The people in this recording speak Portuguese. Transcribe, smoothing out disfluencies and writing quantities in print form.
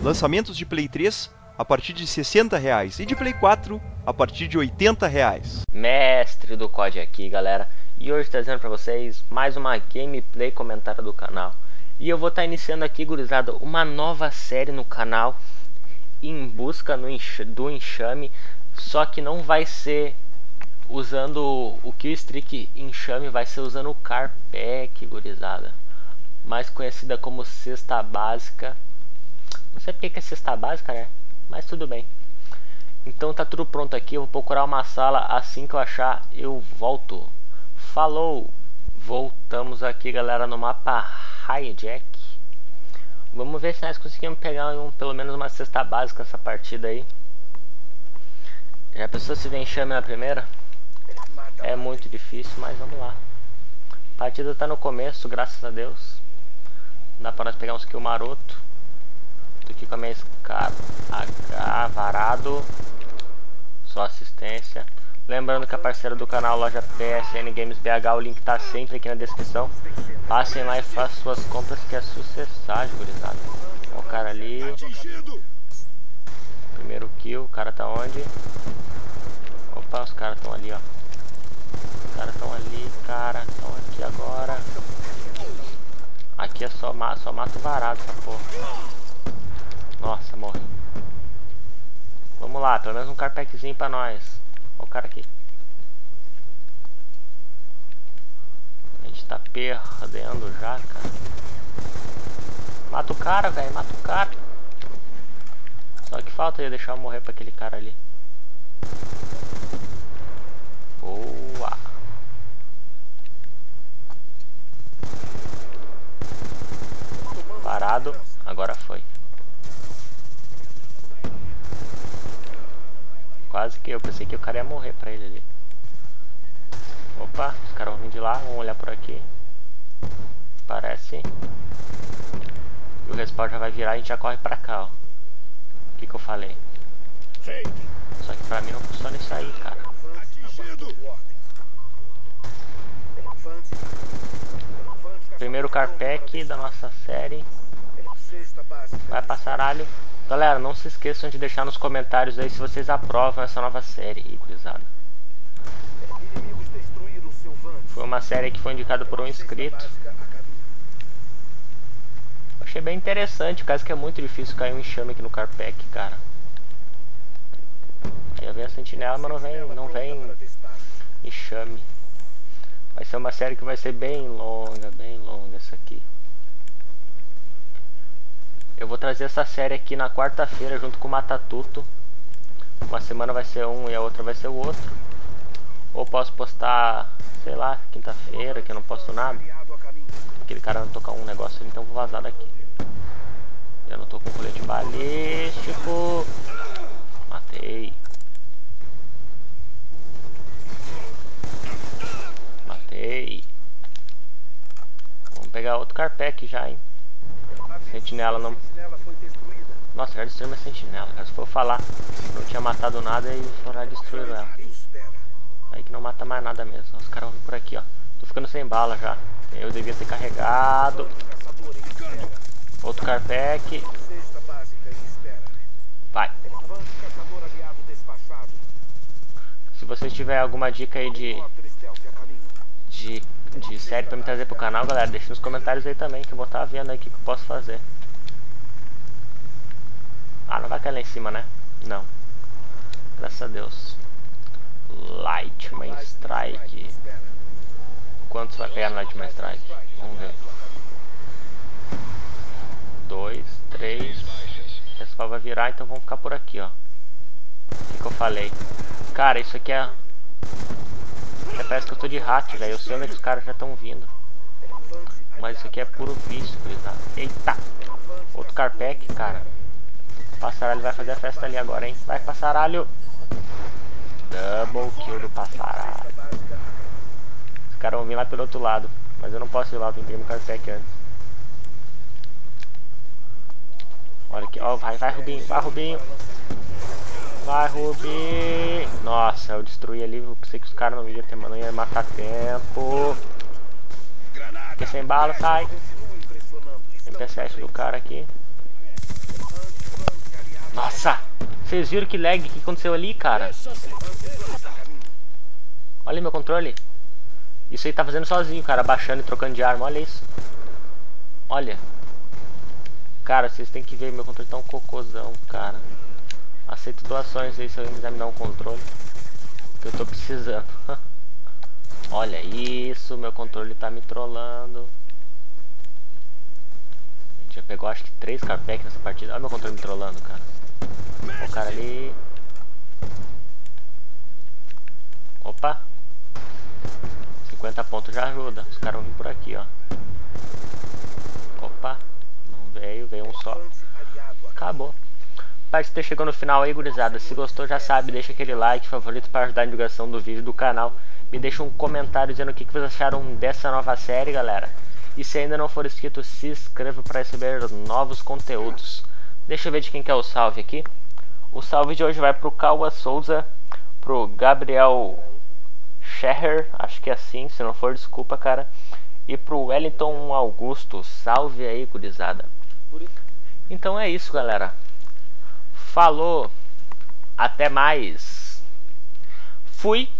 Lançamentos de Play 3 a partir de R$60 e de Play 4 a partir de R$80. Mestre do COD aqui, galera, e hoje trazendo pra vocês mais uma gameplay comentário do canal. E eu vou estar iniciando aqui, gurizada, uma nova série no canal em busca do enxame, só que não vai ser usando o Killstreak enxame, vai ser usando o Carpack, gurizada, mais conhecida como cesta básica. Não sei porque que é cesta básica, né? Mas tudo bem. Então tá tudo pronto aqui. Eu vou procurar uma sala. Assim que eu achar, eu volto. Falou! Voltamos aqui, galera, no mapa Hijack. Vamos ver se nós conseguimos pegar pelo menos uma cesta básica nessa partida aí. Já pensou se vem enxame na primeira? É muito difícil, mas vamos lá. A partida tá no começo, graças a Deus. Dá pra nós pegar uns kills maroto. Tô aqui com a minha escada varado. Só assistência. Lembrando que a parceira do canal, loja PSN Games BH, o link tá sempre aqui na descrição. Passem lá e façam suas compras, que é sucessagem, gurizada. Ó, o cara ali. Primeiro kill, o cara tá onde? Opa, os caras estão ali, ó. Os caras estão ali, cara. Estão aqui agora. Aqui é só mato varado essa porra. Nossa, morri. Vamos lá, pelo menos um carpackzinho pra nós. Olha o cara aqui. A gente tá perdendo já, cara. Mata o cara, velho, mata o cara. Só que falta ia deixar eu morrer pra aquele cara ali. Boa. Parado, agora foi. Quase que eu pensei que o cara ia morrer pra ele ali. Opa, os caras vão vir de lá, vamos olhar por aqui. Parece. E o respawn já vai virar e a gente já corre pra cá, ó. O que eu falei? Só que pra mim não funciona isso aí, cara. Primeiro Carpack da nossa série. Vai passaralho. Galera, não se esqueçam de deixar nos comentários aí se vocês aprovam essa nova série, gurizada. Foi uma série que foi indicada por um inscrito. Achei bem interessante, caso que é muito difícil cair um enxame aqui no Carpack, cara. Aí vem a sentinela, mas não vem enxame. Vai ser uma série que vai ser bem longa essa aqui. Eu vou trazer essa série aqui na quarta-feira junto com o Matatuto. Uma semana vai ser um e a outra vai ser o outro. Ou posso postar, sei lá, quinta-feira, que eu não posto nada. Aquele cara não tocar um negócio ali, então eu vou vazar daqui. Eu não tô com colete balístico. Matei. Matei. Vamos pegar outro Carpack já, hein. Sentinela não... Nossa, já destruiu minha sentinela, cara. Se for falar, não tinha matado nada e foram lá destruir ela. Aí que não mata mais nada mesmo. Os caras vão vir por aqui, ó. Tô ficando sem bala já. Eu devia ter carregado. Outro Carpack. Vai. Se vocês tiverem alguma dica aí de série pra me trazer pro canal, galera, deixa nos comentários aí também, que eu vou estar vendo aí o que eu posso fazer. Ah, não vai cair lá em cima, né? Não. Graças a Deus. Lightning Strike. Quantos vai pegar no Lightning Strike? Vamos ver. 2, 3. O pessoal vai virar, então vamos ficar por aqui, ó. O que eu falei? Cara, isso aqui é... Parece que eu tô de hack, velho. Eu sei onde é que os caras já estão vindo. Mas isso aqui é puro vício, gurizada. Eita! Outro Carpack, cara. O passaralho vai fazer a festa ali agora, hein? Vai, passaralho! Double kill do passaralho. Os caras vão vir lá pelo outro lado. Mas eu não posso ir lá, eu tenho que pegar meu Carpack antes. Olha aqui, ó. Vai, Rubinho, vai, Rubinho. Vai, Rubi! Nossa, eu destruí ali. Eu pensei que os caras não iam ter, mano. Não ia matar tempo. Fiquei sem bala, sai. Tem P7 do cara aqui. Nossa! Vocês viram que lag que aconteceu ali, cara? Olha meu controle. Isso aí tá fazendo sozinho, cara. Baixando e trocando de arma. Olha isso. Olha. Cara, vocês tem que ver. Meu controle tá um cocôzão, cara. Aceito doações aí se alguém quiser me dar um controle. Que eu tô precisando. Olha isso. Meu controle tá me trollando. A gente já pegou acho que 3 carpacks nessa partida. Olha meu controle me trollando, cara. O cara ali. Opa. 50 pontos já ajuda. Os caras vão vir por aqui, ó. Opa. Não veio. Veio um só. Acabou. Partida chegou no final aí, gurizada. Se gostou, já sabe. Deixa aquele like, favorito para ajudar a divulgação do vídeo do canal. Me deixa um comentário dizendo o que vocês acharam dessa nova série, galera. E se ainda não for inscrito, se inscreva para receber novos conteúdos. Deixa eu ver de quem que é o salve aqui. O salve de hoje vai pro Cauã Souza, pro Gabriel Scherer, acho que é assim, se não for, desculpa, cara. E pro Wellington Augusto, salve aí, gurizada. Então é isso, galera. Falou, até mais. Fui.